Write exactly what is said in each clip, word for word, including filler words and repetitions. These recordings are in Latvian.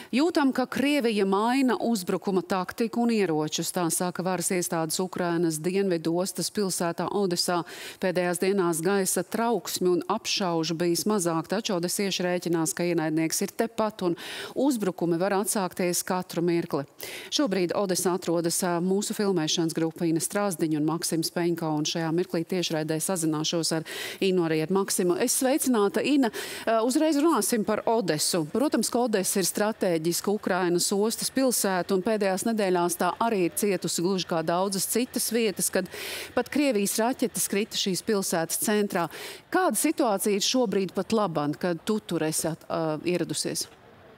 Jūtam, ka Krievija maina uzbrukuma taktiku un ieročus, tā saka varas iestādes Ukrainas dienvidu ostas pilsētā Odesā. Pēdējās dienās gaisa trauksmi un apšaužu bijis mazāk, taču odesieši rēķinās, ka ienaidnieks ir tepat un uzbrukumi var atsākties katru mirkli. Šobrīd Odesā atrodas mūsu filmēšanas grupa Ina Strāzdiņa un Maksims Peņko, un šajā mirklī tiešraidē sazināšos ar Inu arī ar Maksimu. Es sveicināta, Ina. Uzreiz runāsim par Odesu. Protams, ka Odesa ir stratēģiska Ukrainas ostas pilsēta, un pēdējās nedēļās tā arī ir cietusi gluži kā daudzas citas vietas, kad pat Krievijas raķetes krita šīs pilsētas centrā. Kāda situācija ir šobrīd pat laban, kad tu tur esi uh, ieradusies?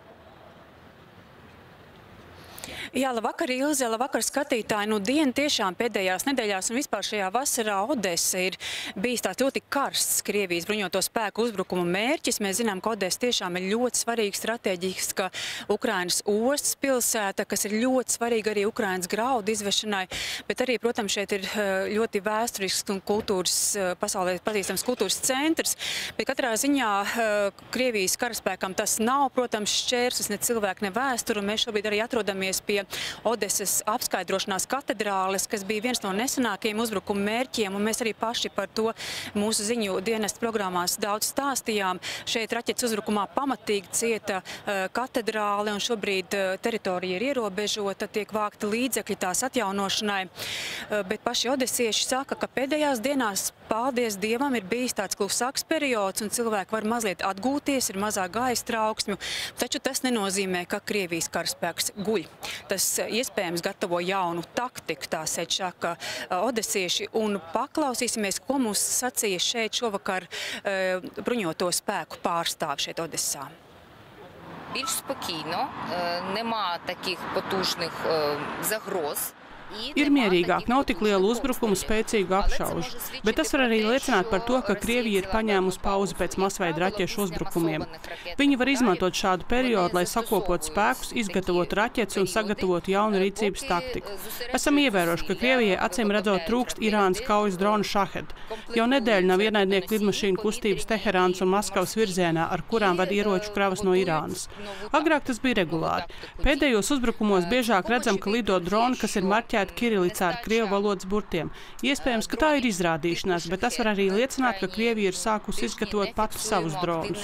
Jā, labvakar, Ilze, labvakar, skatītāji. Nu, diena tiešām pēdējās nedēļās un vispār šajā vasarā Odesa ir bijis tāds ļoti karsts Krievijas bruņoto spēku uzbrukuma mērķis. Mēs zinām, ka Odesa tiešām ir ļoti svarīga strateģiska Ukrainas ostas pilsēta, kas ir ļoti svarīga arī Ukrainas graudu izvešanai, bet arī, protams, šeit ir ļoti vēsturisks un kultūras, pasaulē pazīstams kultūras centrs. Bet katrā ziņā Krievijas karaspēkam tas nav, protams, šķērslis, ne cilvēku, ne vēsturu. Mēs šobrīd arī atrodamies pie Odesas apskaidrošanās katedrāles, kas bija viens no nesenākajiem uzbrukuma mērķiem, un mēs arī paši par to mūsu ziņu dienestu programmās daudz stāstījām. Šeit raķetes uzbrukumā pamatīgi cieta uh, katedrāle, un šobrīd uh, teritorija ir ierobežota, tiek vākti līdzekļi tās atjaunošanai, uh, bet paši odesieši saka, ka pēdējās dienās, paldies Dievam, ir bijis tāds klusāks periods, un cilvēki var mazliet atgūties, ir mazāk gaisa trauksmju, taču tas nenozīmē, ka Krievijas karaspēks guļ. Tas iespējams gatavo jaunu taktiku, tā saka odesieši, un paklausīsimies, ko mums sacīja šeit šovakar e, bruņoto spēku pārstāvi šeit Odesā. Більш спокійно, нема таких потужних загроз. Ir mierīgāk, nav tik liela uzbrukuma, spēcīgu apšaužu, bet tas var arī liecināt par to, ka Krievija ir paņēmusi pauzi pēc masveida raķešu uzbrukumiem. Viņi var izmantot šādu periodu, lai sakopotu spēkus, izgatavotu raķetes un sagatavotu jaunu rīcības taktiku. Esam ievērojuši, ka Krievijai acīm redzot trūkst Irānas kaujas dronu Šahed. Jau nedēļu nav ienaidnieku lidmašīnu kustības Teherānas un Maskavas virzienā, ar kurām ved ieroču kravas no Irānas. Agrāk tas bija regulāri. Pēdējos uzbrukumos biežāk redzam, ka lido droni, kas ir marķēti Kirilicā ar krievu valodas burtiem. Iespējams, ka tā ir izrādīšanās, bet tas var arī liecināt, ka Krievija ir sākusi izgatavot pati savus dronus.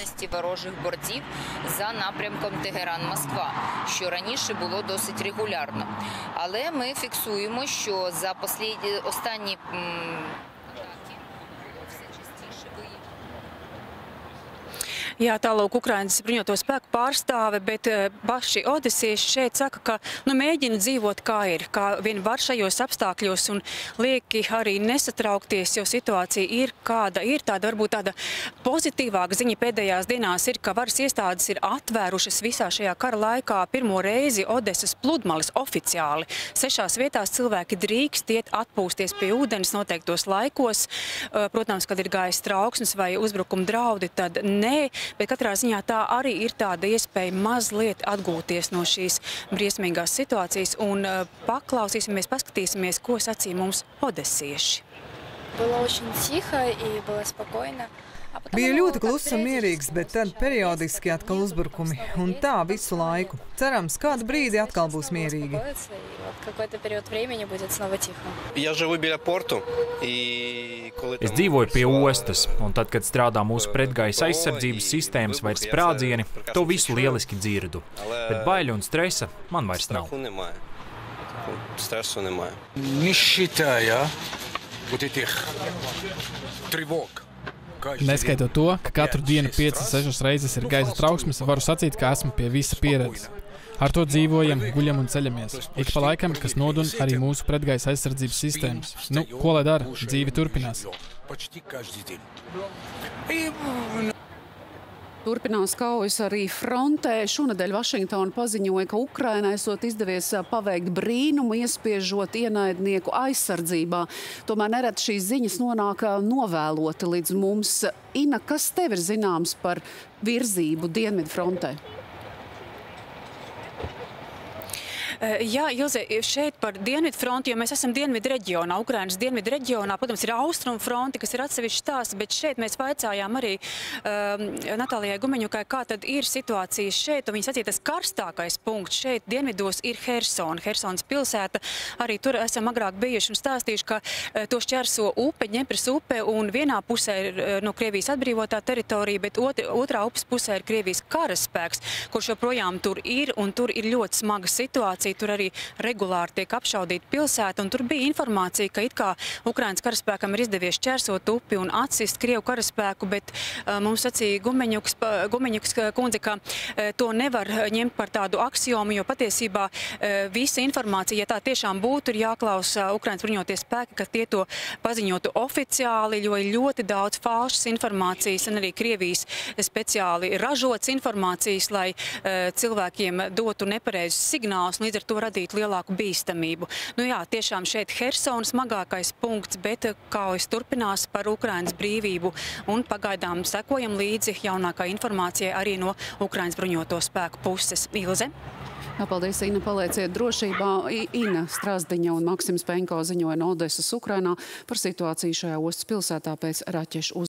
За напрямком Тегеран-Москва, що раніше було досить регулярно. Але ми фіксуємо, що за останні Jā, tālūk Ukrainas bruņoto spēku pārstāve, bet paši odesieši šeit saka, ka nu, mēģina dzīvot kā ir, kā vien var šajos apstākļos, un lieki arī nesatraukties, jo situācija ir kāda ir. Tāda varbūt tāda pozitīvāka ziņa pēdējās dienās ir, ka varas iestādes ir atvērušas visā šajā kara laikā pirmo reizi Odesas pludmales oficiāli. Sešās vietās cilvēki drīkst iet atpūsties pie ūdens noteiktos laikos. Protams, kad ir gaisa trauksmes vai uzbrukuma draudi, tad nē. Bet katrā ziņā tā arī ir tāda iespēja mazliet atgūties no šīs briesmīgās situācijas, un paklausīsimies, paskatīsimies, ko sacīja mums odesieši. Bija ļoti kluss un mierīgs, bet tad periodiski atkal uzbrukumi, un tā visu laiku. Cerams, kādu brīdi atkal būs mierīgi. Es dzīvoju pie ostas, un tad, kad strādā mūsu pretgaisa aizsardzības sistēmas vai sprādzieni, to visu lieliski dzirdu. Bet baiļu un stresa man vairs nav. Neskaitot to, ka katru dienu piecas sešas reizes ir gaisa trauksmes, varu sacīt, ka esmu pie visa pieredzes. Ar to dzīvojam, guļam un ceļamies. Ik pa laikam, kas nodun arī mūsu pretgaisa aizsardzības sistēmas. Nu, ko lai dara? Dzīve turpinās. Turpinās kaujas arī frontē. Šonedēļ Vašingtona paziņoja, ka Ukrainai esot izdevies paveikt brīnumu, iespiežot ienaidnieku aizsardzībā. Tomēr nereti šīs ziņas nonāk novēloti līdz mums. Ina, kas tev ir zināms par virzību dienvidu frontē? Jā, Ilze, šeit par dienvidu fronti, jo mēs esam dienvidu reģionā, Ukrainas dienvidu reģionā, protams, ir austrumu fronti, kas ir atsevišķi stāsts, bet šeit mēs vaicājām arī um, Natālijai Gumeņukai, kā tad ir situācijas šeit, un viņa sacīja, tas karstākais punkts šeit dienvidos ir Hersona, Hersonas pilsēta. Arī tur esam agrāk bijuši un stāstījuši, ka uh, to šķērso upe, Ņepras upe, un vienā pusē ir uh, no Krievijas atbrīvotā teritorija, bet otr, otrā upes pusē ir Krievijas karaspēks, kurš joprojām tur ir, un tur ir ļoti smaga situācija. Tur arī regulāri tiek apšaudīta pilsēta, un tur bija informācija, ka it kā Ukrainas karaspēkam ir izdevies šķērsot upi un atsist Krievu karaspēku, bet uh, mums sacīja Gumeņuks, Gumeņuks kundze, ka uh, to nevar ņemt par tādu aksiomu, jo patiesībā uh, visa informācija, ja tā tiešām būtu, ir jāklausa Ukrainas bruņotie spēki, ka tie to paziņotu oficiāli, jo ir ļoti daudz falšas informācijas un arī Krievijas speciāli ražotas informācijas, lai uh, cilvēkiem dotu nepareizus signālus, līdz ar to radīt lielāku bīstamību. Nu jā, tiešām šeit Hersona smagākais punkts, bet kaujas turpinās par Ukrainas brīvību un pagaidām sekojam līdzi jaunākā informācijai arī no Ukrainas bruņoto spēku puses. Ilze? Jā, paldies, Ina, palieciet drošībā. Ina Strasdiņa un Maksims Penko ziņoja no Odesas, Ukrainā par situāciju šajā ostas pilsētā pēc raķešu uz